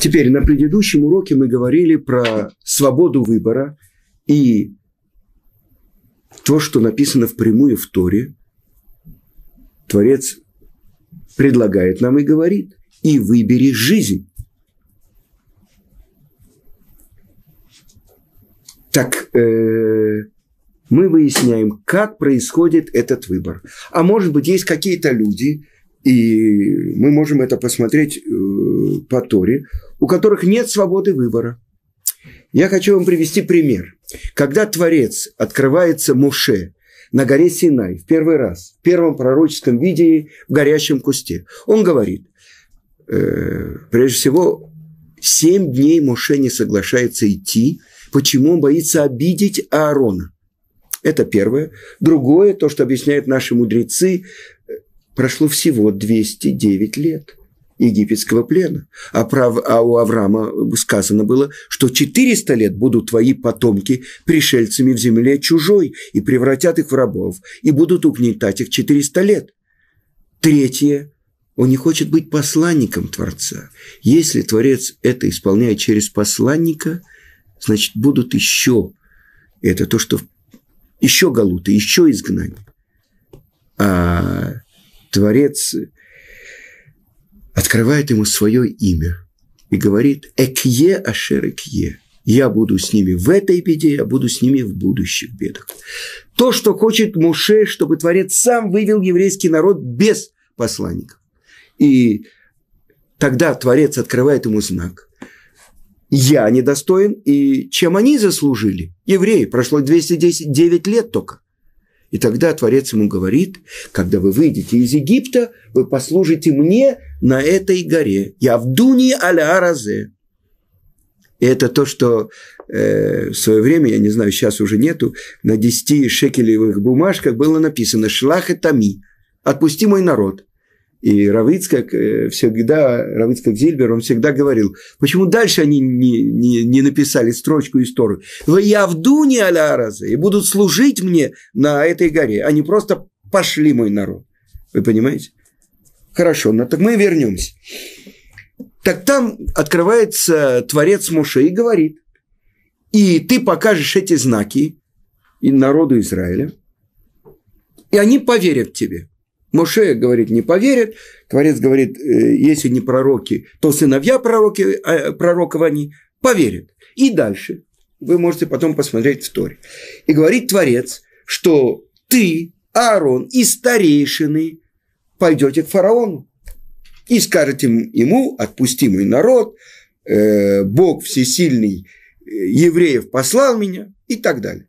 Теперь на предыдущем уроке мы говорили про свободу выбора и то, что написано впрямую в Торе. Творец предлагает нам и говорит: и выбери жизнь. Так мы выясняем, как происходит этот выбор. А может быть, есть какие-то люди, и мы можем это посмотреть по Торе, у которых нет свободы выбора. Я хочу вам привести пример. Когда Творец открывается Моше на горе Синай в первый раз, в первом пророческом видении в горящем кусте, он говорит, прежде всего, 7 дней Моше не соглашается идти. Почему? Он боится обидеть Аарона. Это первое. Другое, то, что объясняют наши мудрецы, прошло всего 209 лет египетского плена. А у Авраама сказано было, что 400 лет будут твои потомки пришельцами в земле чужой и превратят их в рабов, и будут угнетать их 400 лет. Третье. Он не хочет быть посланником Творца. Если Творец это исполняет через посланника, значит, будут еще. Это то, что еще галуты, еще изгнание. А Творец открывает ему свое имя и говорит: «Экье ашер экье». Я буду с ними в этой беде, я буду с ними в будущих бедах. То, что хочет Моше, чтобы Творец сам вывел еврейский народ без посланников. И тогда Творец открывает ему знак. Я недостоин, и чем они заслужили? Евреи, прошло 209 лет только. И тогда Творец ему говорит: когда вы выйдете из Египта, вы послужите мне на этой горе. Явдуни аля аразе. И это то, что в свое время, я не знаю, сейчас уже нету, на 10 шекелевых бумажках было написано «Шлах этами», «Отпусти мой народ». И Рав Ицхак Зильбер, он всегда говорил, почему дальше они не написали строчку из Торы. «Ваявдуни аля аразе», и будут служить мне на этой горе, а не просто «пошли мой народ». Вы понимаете? Хорошо, но так мы вернемся. Так там открывается Творец Моше и говорит: и ты покажешь эти знаки и народу Израиля, и они поверят тебе. Моше говорит, не поверят. Творец говорит, если не пророки, то сыновья пророков они поверят. И дальше вы можете потом посмотреть в Торе. И говорит Творец, что ты, Аарон и старейшины пойдете к фараону и скажете ему: отпусти мой народ, Бог всесильный евреев послал меня, и так далее.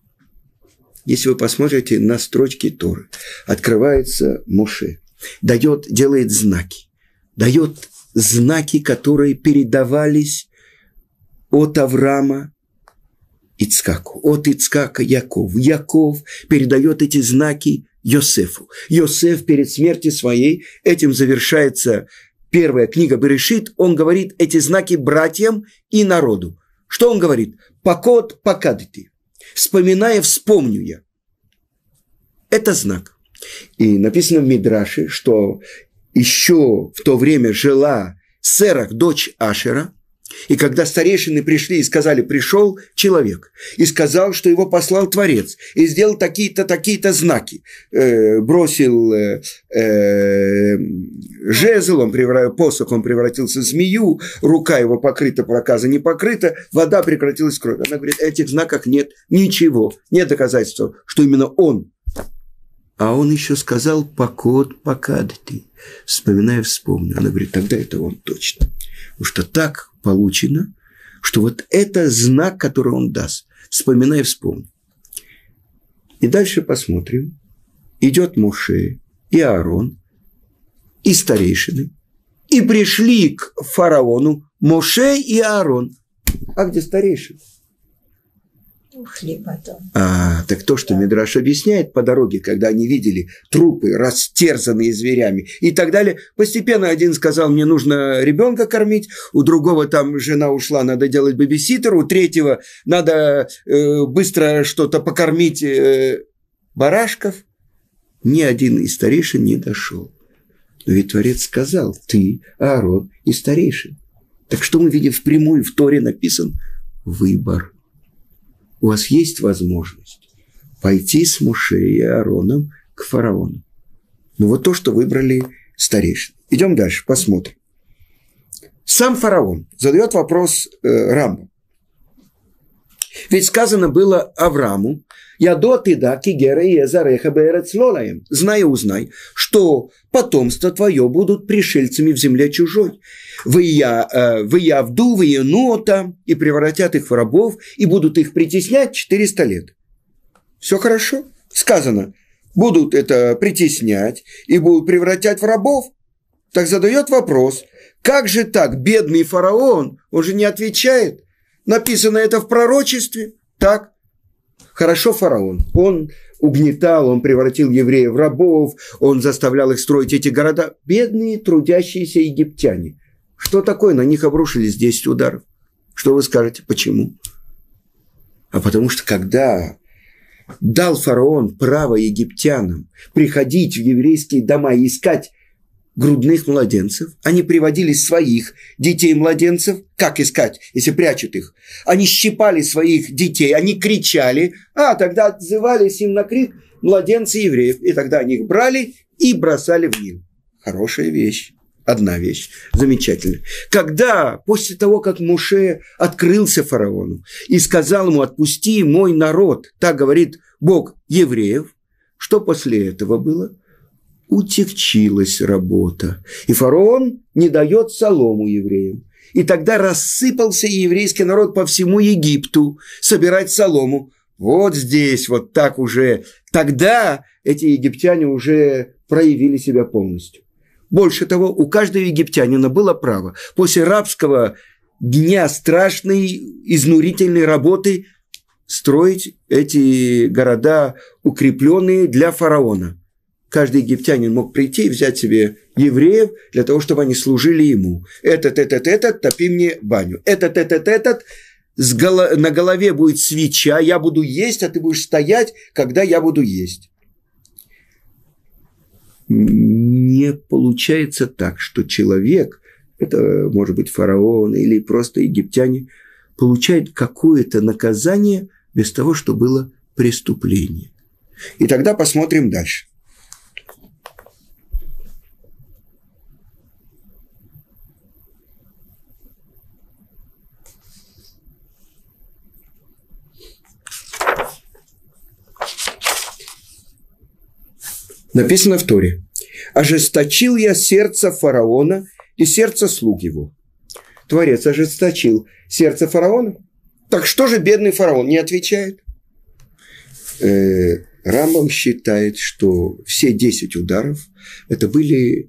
Если вы посмотрите на строчки Торы, открывается Моше, делает знаки, дает знаки, которые передавались от Авраама Ицхаку, от Ицхака Якову. Яков передает эти знаки Йосефу. Йосеф перед смертью своей, этим завершается первая книга Берешит, он говорит эти знаки братьям и народу. Что он говорит? «Покот покадти». Вспоминая, вспомню я. Это знак. И написано в Мидраше, что еще в то время жила Серах, дочь Ашера, и когда старейшины пришли и сказали: пришел человек, и сказал, что его послал Творец, и сделал такие-то, такие-то знаки, бросил жезл, посох, он превратился в змею, рука его покрыта, проказа не покрыта, вода прекратилась в кровь. Она говорит: этих знаках нет ничего, нет доказательства, что именно он. А он еще сказал: покот покадти, вспоминая, вспомню. Она говорит: тогда это он точно. Потому что так получено, что вот это знак, который он даст. Вспоминай, вспомни. И дальше посмотрим. Идет Моше и Аарон, и старейшины, и пришли к фараону Моше и Аарон. А где старейшины? Ушли потом. Так то, что Мидраш объясняет по дороге, когда они видели трупы, растерзанные зверями и так далее, постепенно один сказал: мне нужно ребенка кормить, у другого там жена ушла, надо делать бэбиситер, у третьего надо быстро что-то покормить барашков. Ни один из старейшин не дошел. Но ведь Творец сказал: ты, Аарон и старейшин. Так что мы видим впрямую, в Торе написан выбор. У вас есть возможность пойти с Моше и Аароном к фараону. Ну вот то, что выбрали старейшины. Идем дальше, посмотрим. Сам фараон задает вопрос Рамбаму. Ведь сказано было Аврааму: «Ядо тыда кигера и эзареха беэрец лолаем». Знай и узнай, что потомство твое будут пришельцами в земле чужой. Выявду, выянута, и превратят их в рабов, и будут их притеснять 400 лет. Все хорошо? Сказано, будут это притеснять и будут превратять в рабов. Так задает вопрос, как же так, бедный фараон, он же не отвечает. Написано это в пророчестве. Так, хорошо, фараон, он угнетал, он превратил евреев в рабов, он заставлял их строить эти города. Бедные трудящиеся египтяне. Что такое? На них обрушились 10 ударов. Что вы скажете? Почему? А потому что когда дал фараон право египтянам приходить в еврейские дома и искать грудных младенцев, они приводили своих детей-младенцев. Как искать, если прячут их? Они щипали своих детей, они кричали, тогда отзывались им на крик младенцы евреев. И тогда они их брали и бросали в Нил. Хорошая вещь. Одна вещь. Замечательно. Когда, после того, как Моше открылся фараону и сказал ему: «Отпусти мой народ», так говорит Бог евреев, что после этого было? Утекчилась работа. И фараон не дает солому евреям. И тогда рассыпался еврейский народ по всему Египту собирать солому. Вот здесь, вот так уже. Тогда эти египтяне уже проявили себя полностью. Больше того, у каждого египтянина было право после рабского дня страшной, изнурительной работы строить эти города, укрепленные для фараона. Каждый египтянин мог прийти и взять себе евреев для того, чтобы они служили ему. Этот, топи мне баню. Этот, на голове будет свеча, я буду есть, а ты будешь стоять, когда я буду есть. Не получается так, что человек, это может быть фараон или просто египтяне, получает какое-то наказание без того, что было преступление. И тогда посмотрим дальше. Написано в Торе: «Ожесточил я сердце фараона и сердце слуг его». Творец ожесточил сердце фараона. Так что же бедный фараон не отвечает? Рамбам считает, что все 10 ударов это были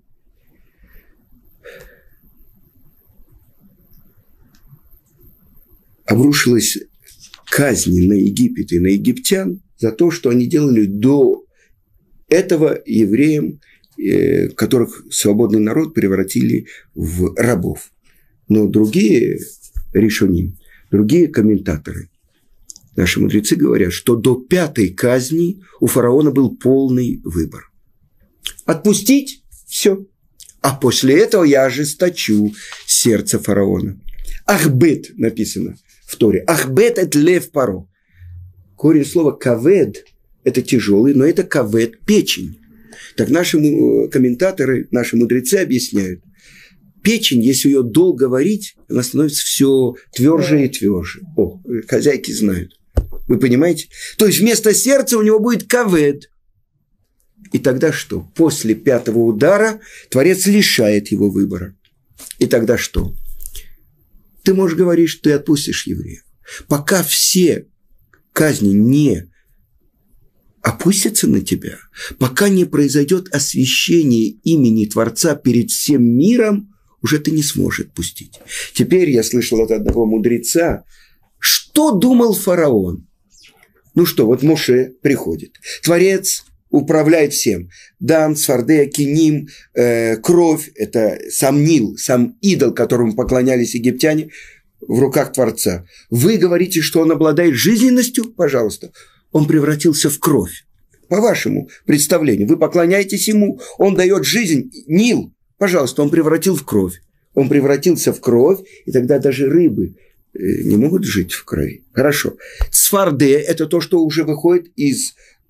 обрушилась казнь на Египет и на египтян за то, что они делали до этого евреям, которых свободный народ превратили в рабов. Но другие решоним, другие комментаторы, наши мудрецы говорят, что до 5-й казни у фараона был полный выбор. Отпустить – все. А после этого я ожесточу сердце фараона. Ахбет написано в Торе. Ахбет – это лев паро. Корень слова кавед – это тяжелый, но это кавед – печень. Так наши комментаторы, наши мудрецы объясняют. Печень, если ее долго варить, она становится все тверже и тверже. О, хозяйки знают. Вы понимаете? То есть вместо сердца у него будет кавед. И тогда что? После 5-го удара Творец лишает его выбора. И тогда что? Ты можешь говорить, что ты отпустишь евреев. Пока все казни не опустятся на тебя, пока не произойдет освящение имени Творца перед всем миром, уже ты не сможешь отпустить. Теперь я слышал от одного мудреца, что думал фараон. Ну что, вот Моше приходит. Творец управляет всем. Дан, Сфардея, Киним, кровь, это сам Нил, сам идол, которому поклонялись египтяне, в руках Творца. Вы говорите, что он обладает жизненностью? Пожалуйста. Он превратился в кровь. По вашему представлению. Вы поклоняетесь ему, он дает жизнь. Нил, пожалуйста, он превратил в кровь. Он превратился в кровь, и тогда даже рыбы не могут жить в крови. Хорошо. Цфарде – это то, что уже выходит из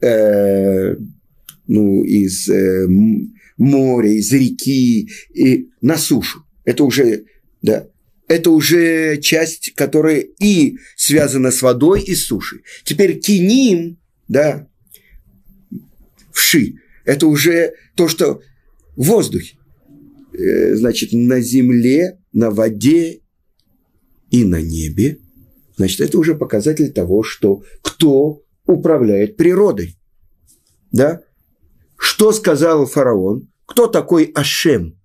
моря, из реки и на сушу. Это уже, да, это уже часть, которая и связана с водой, и с сушей. Теперь киним, да, вши, это уже то, что в воздухе. Значит, на земле, на воде и на небе. Значит, это уже показатель того, что кто управляет природой. Да? Что сказал фараон? Кто такой Ашем?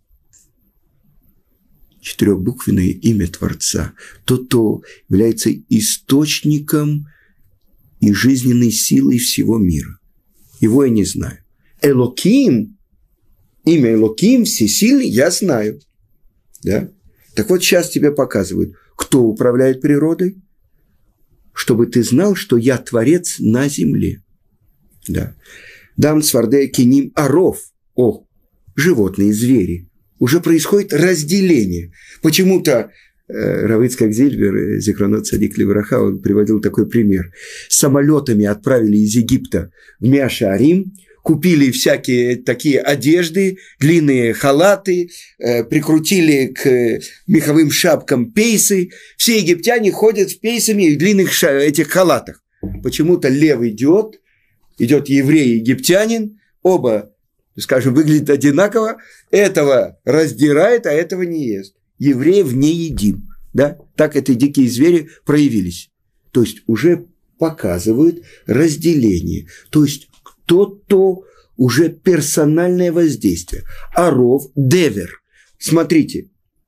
Четырехбуквенное имя Творца. Тот, кто является источником и жизненной силой всего мира. Его я не знаю. Элоким, имя Элоким, всесильный, я знаю. Да? Так вот, сейчас тебе показывают, кто управляет природой, чтобы ты знал, что я Творец на земле. Да. Дам цварде киним аров. Животные, звери. Уже происходит разделение. Почему-то Рав Ицхак Зильбер, Зихронот Цадик Левраха, он приводил такой пример. Самолетами отправили из Египта в Меа-Шаарим, купили всякие такие одежды, длинные халаты, прикрутили к меховым шапкам пейсы. Все египтяне ходят с пейсами и в длинных этих халатах. Почему-то лев идет еврей и египтянин, оба, скажем, выглядят одинаково, этого раздирает, а этого не ест. Евреев не едим. Да? Так эти дикие звери проявились. То есть уже показывают разделение. То есть кто-то уже персональное воздействие. Аров, девер. Смотрите.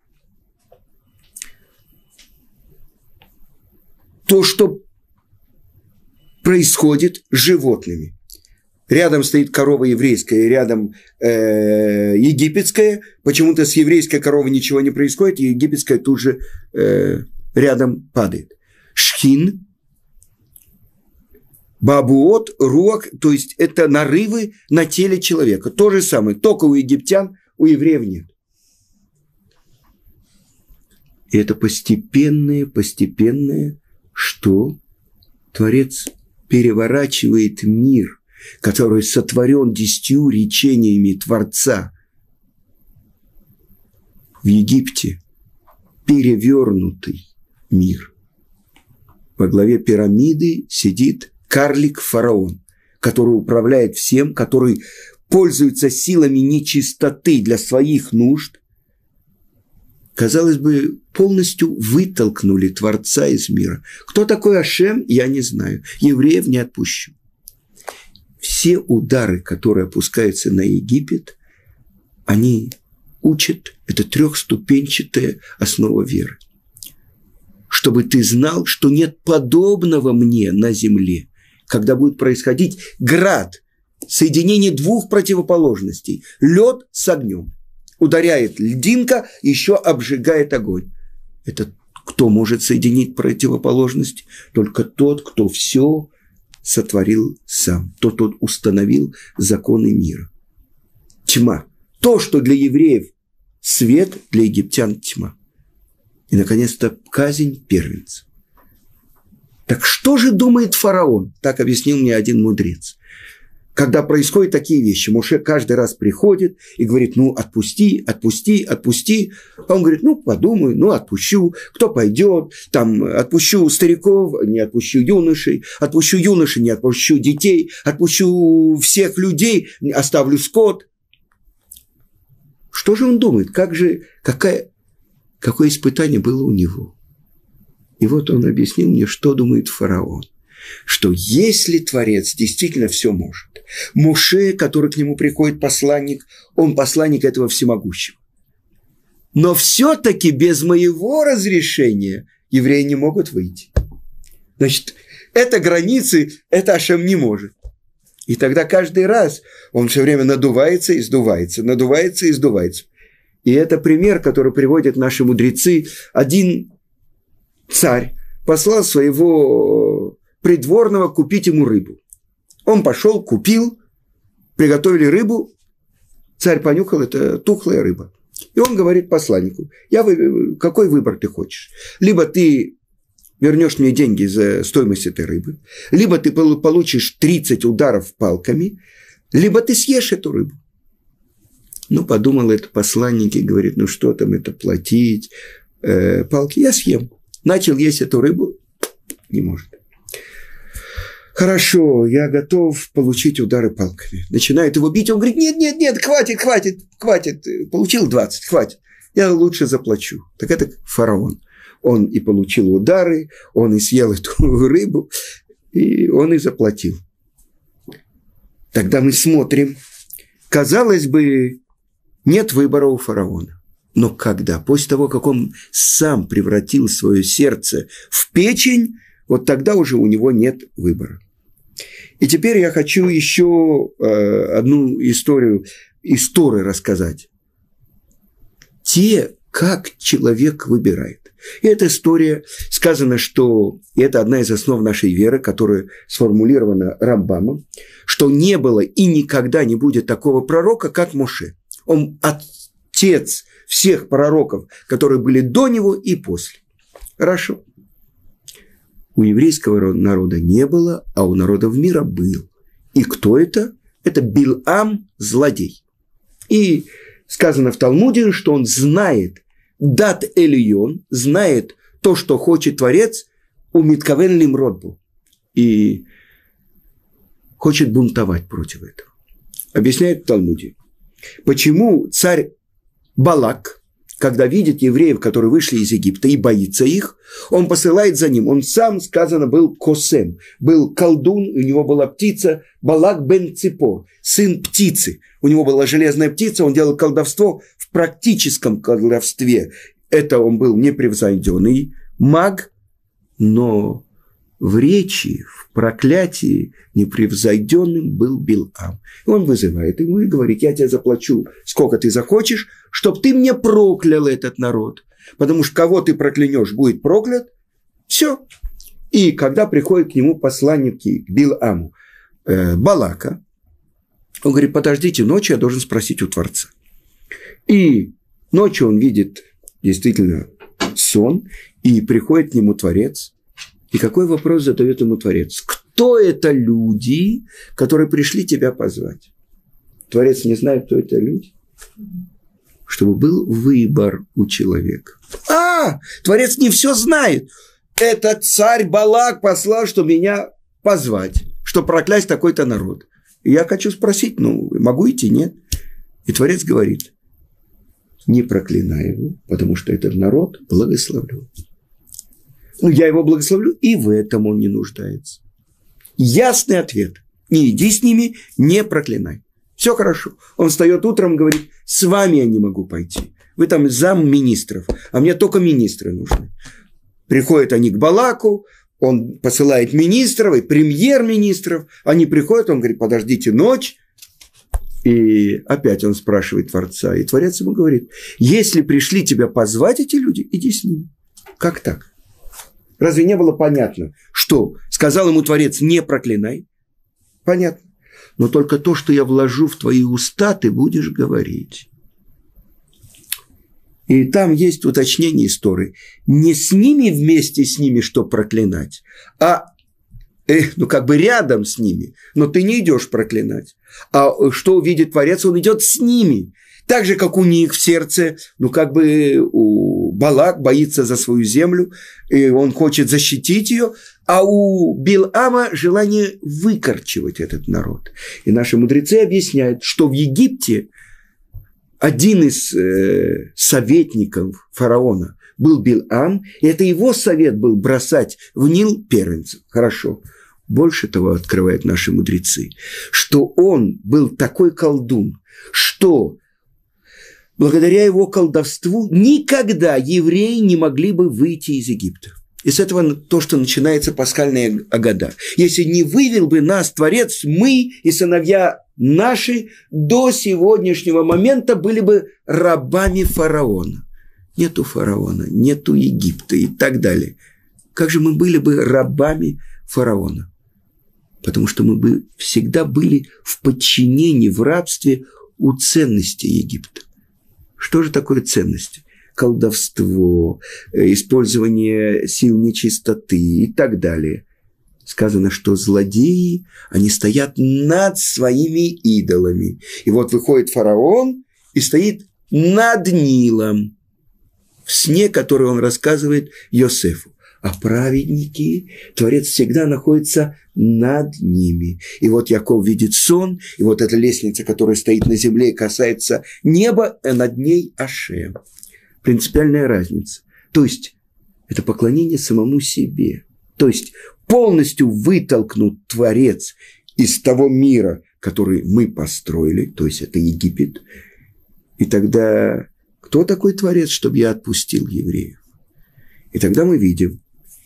То, что происходит с животными. Рядом стоит корова еврейская, рядом египетская. Почему-то с еврейской коровой ничего не происходит, и египетская тут же рядом падает. Шхин, бабуот, руах, то есть это нарывы на теле человека. То же самое, только у египтян, у евреев нет. И это постепенное, что Творец переворачивает мир, который сотворен 10 речениями Творца в Египте, перевернутый мир. Во главе пирамиды сидит карлик-фараон, который управляет всем, который пользуется силами нечистоты для своих нужд. Казалось бы, полностью вытолкнули Творца из мира. Кто такой Ашем, я не знаю. Евреев не отпущу. Все удары, которые опускаются на Египет, они учат, это 3-ступенчатая основа веры. Чтобы ты знал, что нет подобного мне на земле, когда будет происходить град, соединение 2 противоположностей, лед с огнем. Ударяет льдинка, еще обжигает огонь. Это кто может соединить противоположность? Только тот, кто все сотворил сам, тот установил законы мира. Тьма. То, что для евреев свет, для египтян тьма. И, наконец-то, казнь первенца. Так что же думает фараон? Так объяснил мне один мудрец. Когда происходят такие вещи, Моше каждый раз приходит и говорит, отпусти. А он говорит, подумаю, отпущу. Кто пойдет? Там отпущу стариков, не отпущу юношей. Отпущу юношей, не отпущу детей. Отпущу всех людей, оставлю скот. Что же он думает? Какое испытание было у него? И вот он объяснил мне, что думает фараон. Что если Творец действительно все может, Моше, который к нему приходит посланник, он посланник этого всемогущего. Но все-таки без моего разрешения евреи не могут выйти. Значит, это границы, это Ашем не может. И тогда каждый раз он все время надувается и сдувается, надувается и сдувается. И это пример, который приводят наши мудрецы. Один царь послал своего придворного купить ему рыбу. Он пошел, купил, приготовили рыбу. Царь понюхал, это тухлая рыба. И он говорит посланнику, какой выбор ты хочешь? Либо ты вернешь мне деньги за стоимость этой рыбы, либо ты получишь 30 ударов палками, либо ты съешь эту рыбу. Ну, подумал этот посланник и говорит, ну, что там это платить, палки, я съем. Начал есть эту рыбу, не может. Хорошо, я готов получить удары палками. Начинает его бить, он говорит, нет, хватит, получил 20, хватит, я лучше заплачу. Так это фараон. Он и получил удары, он и съел эту рыбу, и он и заплатил. Тогда мы смотрим, казалось бы, нет выбора у фараона. Но когда? После того, как он сам превратил свое сердце в печень, вот тогда уже у него нет выбора. И теперь я хочу еще одну историю из Торы рассказать. Как человек выбирает. И эта история, сказано, что и это одна из основ нашей веры, которая сформулирована Рамбамом, что не было и никогда не будет такого пророка, как Моше. Он отец всех пророков, которые были до него и после. Хорошо. У еврейского народа не было, а у народов мира был. И кто это? Это Билам, злодей. И сказано в Талмуде, что он знает дат эльон, знает то, что хочет Творец, у миткавен лимрод был. И хочет бунтовать против этого. Объясняет в Талмуде. Почему царь Балак, когда видит евреев, которые вышли из Египта, и боится их, он посылает за ним. Он сам, сказано, был косем, был колдун, у него была птица Балак бен Ципор, сын птицы. У него была железная птица, он делал колдовство в практическом колдовстве. Это он был непревзойденный маг, но в речи, в проклятии непревзойденным был Билам. И он вызывает ему и говорит, я тебе заплачу, сколько ты захочешь, чтобы ты мне проклял этот народ. Потому что кого ты проклянешь, будет проклят. Все. И когда приходят к нему посланники, к Биламу, Балака, он говорит, подождите, ночью я должен спросить у Творца. И ночью он видит действительно сон, и приходит к нему Творец. И какой вопрос задает ему Творец? Кто это люди, которые пришли тебя позвать? Творец не знает, кто это люди. Чтобы был выбор у человека. Творец не все знает. Этот царь Балак послал, что меня позвать, что проклясть такой-то народ. И я хочу спросить, могу идти, нет? И Творец говорит, не проклинай его, потому что этот народ благословлен. Я его благословлю, и в этом он не нуждается. Ясный ответ. Не иди с ними, не проклинай. Все хорошо. Он встает утром и говорит, с вами я не могу пойти. Вы там замминистров, а мне только министры нужны. Приходят они к Балаку, он посылает министров и премьер-министров. Они приходят, он говорит, подождите ночь. И опять он спрашивает Творца. И Творец ему говорит, если пришли тебя позвать эти люди, иди с ними. Как так? Разве не было понятно, что сказал ему Творец, не проклинай? Понятно. Но только то, что я вложу в твои уста, ты будешь говорить. И там есть уточнение истории. Не с ними вместе с ними, что проклинать, а рядом с ними. Но ты не идешь проклинать. А что увидит Творец, он идет с ними. Так же, как у них в сердце, у Балак боится за свою землю, и он хочет защитить ее, а у Билама желание выкорчевать этот народ. И наши мудрецы объясняют, что в Египте один из советников фараона был Билам, и это его совет был бросать в Нил первенцев. Хорошо. Больше того открывают наши мудрецы, что он был такой колдун, что благодаря его колдовству никогда евреи не могли бы выйти из Египта. И с этого то, что начинается пасхальная агада. Если не вывел бы нас Творец, мы и сыновья наши до сегодняшнего момента были бы рабами фараона. Нету фараона, нету Египта и так далее. Как же мы были бы рабами фараона? Потому что мы бы всегда были в подчинении, в рабстве у ценностей Египта. Что же такое ценности? Колдовство, использование сил нечистоты и так далее. Сказано, что злодеи, они стоят над своими идолами. И вот выходит фараон и стоит над Нилом в сне, который он рассказывает Йосефу. А праведники, Творец всегда находится над ними. И вот Яков видит сон, и вот эта лестница, которая стоит на земле и касается неба, а над ней Ашем. Принципиальная разница. То есть, это поклонение самому себе. То есть, полностью вытолкнут Творец из того мира, который мы построили, то есть, это Египет. И тогда, кто такой Творец, чтобы я отпустил евреев? И тогда мы видим,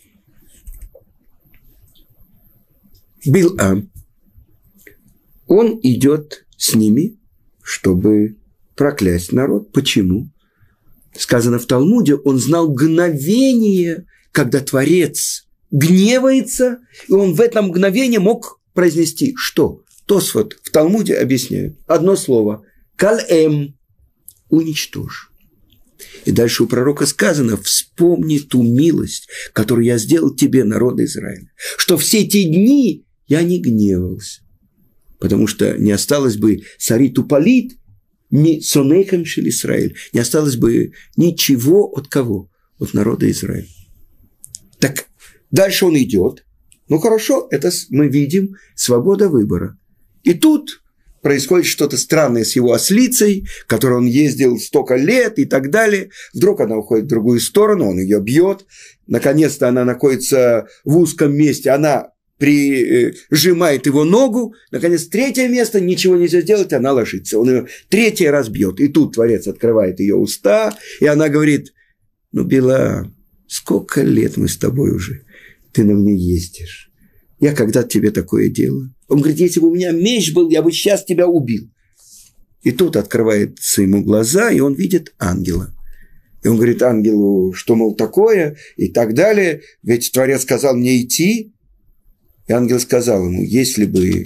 Билам, он идет с ними, чтобы проклясть народ. Почему? Сказано в Талмуде, он знал мгновение, когда Творец гневается, и он в это мгновение мог произнести что? Тосфот в Талмуде объясняет. Одно слово. Каль-эм. Уничтожь. И дальше у пророка сказано, вспомни ту милость, которую я сделал тебе, народ Израиля, что все те дни я не гневался, потому что не осталось бы сарит упалит, ми сонейхам шель Исраэль, не осталось бы ничего от кого? От народа Израиля. Так дальше он идет. Ну хорошо, это мы видим свобода выбора. И тут происходит что-то странное с его ослицей, которой он ездил столько лет и так далее. Вдруг она уходит в другую сторону, он ее бьет. Наконец-то она находится в узком месте, она прижимает его ногу. Наконец, третье место, ничего нельзя сделать, она ложится. Он ее третий раз бьет. И тут Творец открывает ее уста, и она говорит, ну, Билам, сколько лет мы с тобой уже, ты на мне ездишь. Я когда-то тебе такое делаю. Он говорит, если бы у меня меч был, я бы сейчас тебя убил. И тут открываются ему глаза, и он видит ангела. И он говорит ангелу, что, мол, такое, и так далее. Ведь Творец сказал мне идти. И ангел сказал ему, если бы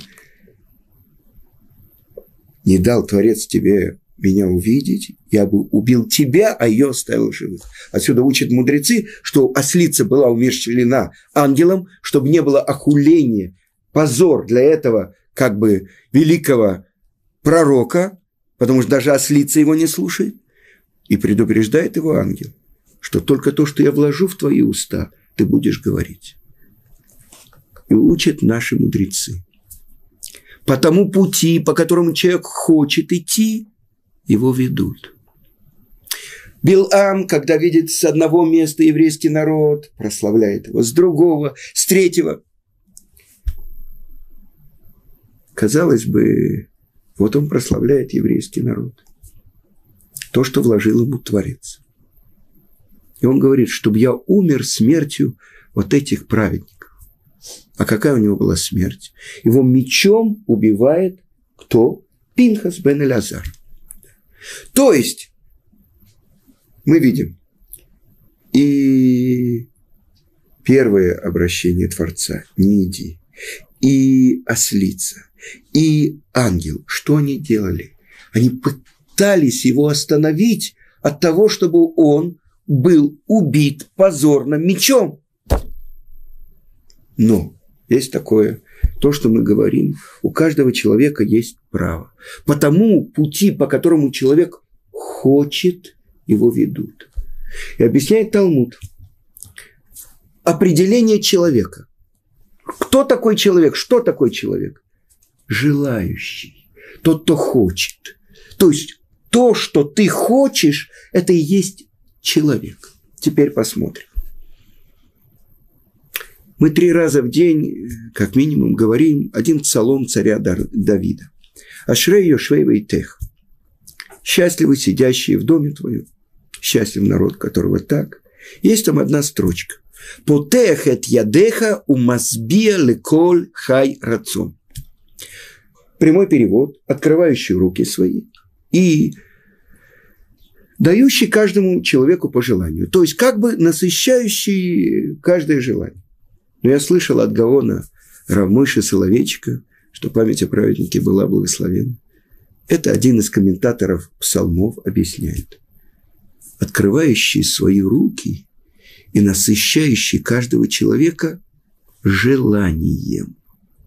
не дал Творец тебе меня увидеть, я бы убил тебя, а ее оставил живых. Отсюда учат мудрецы, что ослица была умерщвлена ангелом, чтобы не было охуления, позор для этого как бы великого пророка, потому что даже ослица его не слушает. И предупреждает его ангел, что только то, что я вложу в твои уста, ты будешь говорить. И учат наши мудрецы. По тому пути, по которому человек хочет идти, его ведут. Билам, когда видит с одного места еврейский народ, прославляет его, с другого, с третьего. Казалось бы, вот он прославляет еврейский народ. То, что вложил ему Творец. И он говорит, чтобы я умер смертью вот этих праведников. А какая у него была смерть? Его мечом убивает кто? Пинхас бен Элязар. То есть, мы видим, и первое обращение Творца – не иди, и ослица, и ангел, что они делали? Они пытались его остановить от того, чтобы он был убит позорно мечом. Но есть такое, то, что мы говорим, у каждого человека есть право. По тому пути, по которому человек хочет, его ведут. И объясняет Талмуд. Определение человека. Кто такой человек? Что такой человек? Желающий. Тот, кто хочет. То есть, то, что ты хочешь, это и есть человек. Теперь посмотрим. Мы 3 раза в день, как минимум, говорим один псалом царя Давида. «Ашрей йошвей вейтех». «Счастливы сидящие в доме твоем». Счастлив народ, которого так. Есть там одна строчка. «Потех эт ядеха умазбия леколь хай рацон». Прямой перевод, открывающий руки свои и дающий каждому человеку по желанию. То есть, как бы насыщающий каждое желание. Но я слышал от Гаона Рав Мойши Соловейчика, что память о праведнике была благословенна. Это один из комментаторов псалмов объясняет. Открывающий свои руки и насыщающий каждого человека желанием.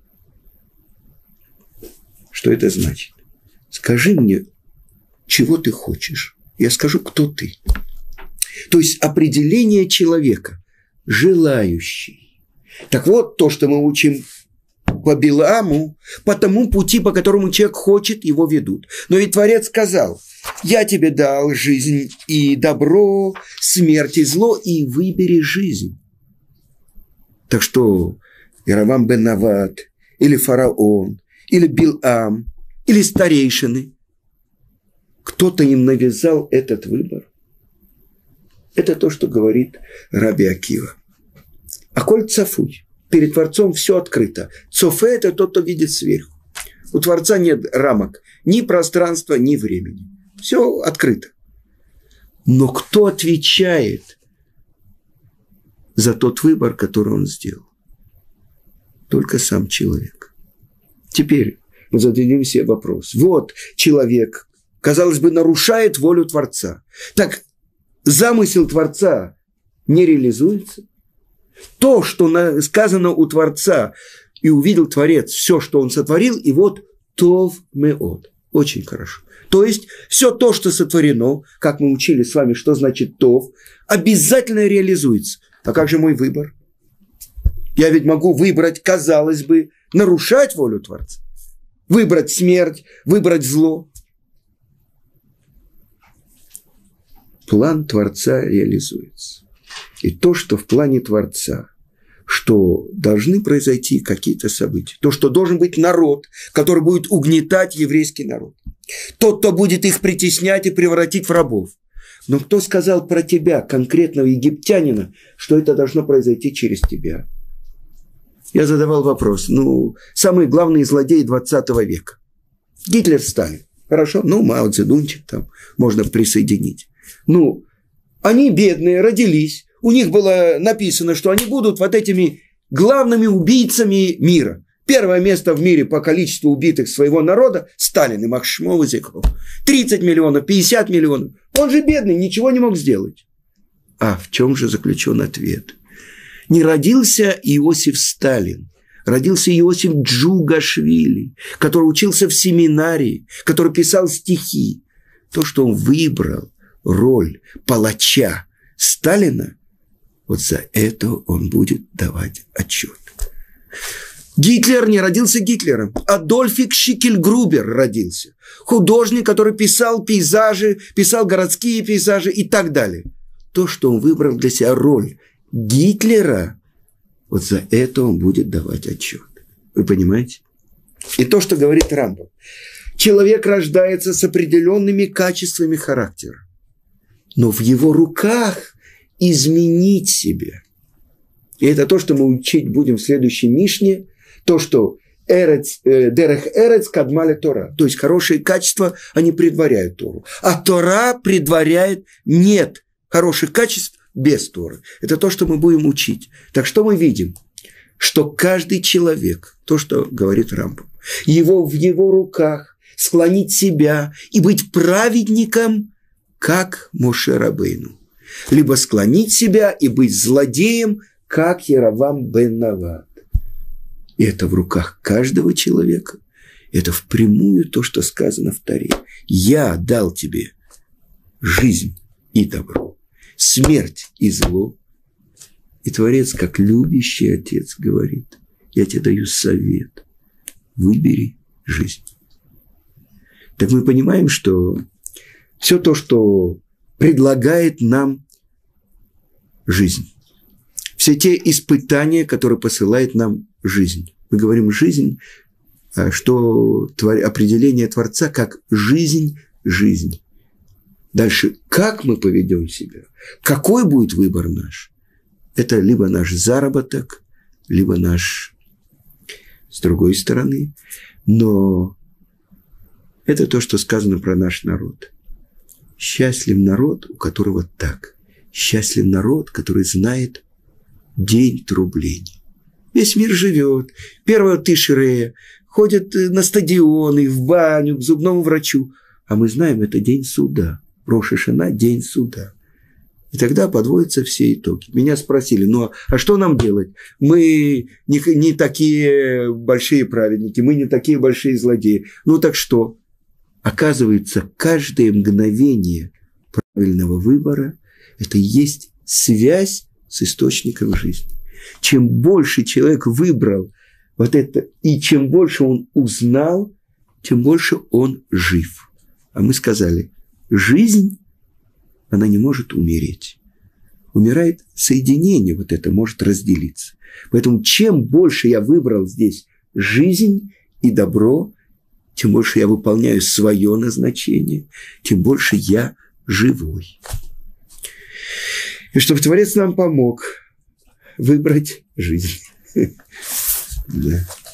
Что это значит? Скажи мне, чего ты хочешь. Я скажу, кто ты. То есть определение человека – желающий. Так вот, то, что мы учим по Билааму, по тому пути, по которому человек хочет, его ведут. Но ведь Творец сказал: я тебе дал жизнь и добро, смерть и зло, и выбери жизнь. Так что Яровам бен Нават, или фараон, или Билаам, или старейшины, кто-то им навязал этот выбор. Это то, что говорит Раби Акива. Аколь цафуй. Перед Творцом все открыто. Цофе – это тот, кто видит сверху. У Творца нет рамок, ни пространства, ни времени. Все открыто. Но кто отвечает за тот выбор, который он сделал? Только сам человек. Теперь мы зададим себе вопрос. Вот человек, казалось бы, нарушает волю Творца. Так замысел Творца не реализуется? То, что сказано у Творца, и увидел Творец все, что он сотворил, и вот тов меот. Очень хорошо. То есть все то, что сотворено, как мы учили с вами, что значит тов, обязательно реализуется. А как же мой выбор? Я ведь могу выбрать, казалось бы, нарушать волю Творца. Выбрать смерть, выбрать зло. План Творца реализуется. И то, что в плане Творца, что должны произойти какие-то события, то, что должен быть народ, который будет угнетать еврейский народ, тот, кто будет их притеснять и превратить в рабов. Но кто сказал про тебя, конкретного египтянина, что это должно произойти через тебя? Я задавал вопрос. Самые главные злодеи 20 века. Гитлер, Сталин. Хорошо? Мао Цзэдунчик там можно присоединить. Они бедные, родились. У них было написано, что они будут вот этими главными убийцами мира. Первое место в мире по количеству убитых своего народа – Сталин и Махшмов и Зекров. 30 миллионов, 50 миллионов. Он же бедный, ничего не мог сделать. А в чем же заключен ответ? Не родился Иосиф Сталин. Родился Иосиф Джугашвили, который учился в семинарии, который писал стихи. То, что он выбрал роль палача Сталина, вот за это он будет давать отчет. Гитлер не родился Гитлером. Адольфик Шикельгрубер родился. Художник, который писал пейзажи, писал городские пейзажи и так далее. То, что он выбрал для себя роль Гитлера, вот за это он будет давать отчет. Вы понимаете? И то, что говорит Рамбам. Человек рождается с определенными качествами характера. Но в его руках изменить себя. И это то, что мы учить будем в следующей Мишне. То, что дерех эрец кадмале Тора. То есть хорошие качества, они предваряют Тору. А Тора предваряет нет хороших качеств без Торы. Это то, что мы будем учить. Так что мы видим? Что каждый человек, то, что говорит Рамбам, в его руках склонить себя и быть праведником, как Моше Рабейну. Либо склонить себя и быть злодеем, как Яровам бен Нават. И это в руках каждого человека. Это впрямую то, что сказано в Торе. Я дал тебе жизнь и добро, смерть и зло. И Творец, как любящий отец, говорит: я тебе даю совет. Выбери жизнь. Так мы понимаем, что все то, что предлагает нам жизнь, все те испытания, которые посылает нам жизнь. Мы говорим жизнь, что определение Творца как жизнь. Дальше, как мы поведем себя, какой будет выбор наш, это либо наш заработок, либо наш с другой стороны. Но это то, что сказано про наш народ. Счастлив народ, у которого так. Счастлив народ, который знает день трубления. Весь мир живет. 1 Тишрея ходят на стадионы, в баню, к зубному врачу. А мы знаем, это день суда. Рош ха-Шана – день суда. И тогда подводятся все итоги. Меня спросили, ну а что нам делать? Мы не такие большие праведники, мы не такие большие злодеи. Ну так что? Оказывается, каждое мгновение правильного выбора – это и есть связь с источником жизни. Чем больше человек выбрал вот это, и чем больше он узнал, тем больше он жив. А мы сказали, жизнь, она не может умереть. Умирает соединение, вот это может разделиться. Поэтому чем больше я выбрал здесь жизнь и добро, тем больше я выполняю свое назначение, тем больше я живой. И чтобы Творец нам помог выбрать жизнь. Да.